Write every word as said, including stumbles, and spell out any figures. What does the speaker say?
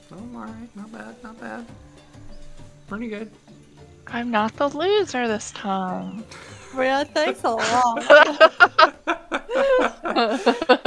Oh, I'm alright. Not bad, not bad. Pretty good. I'm not the loser this time. Yeah, thanks a lot.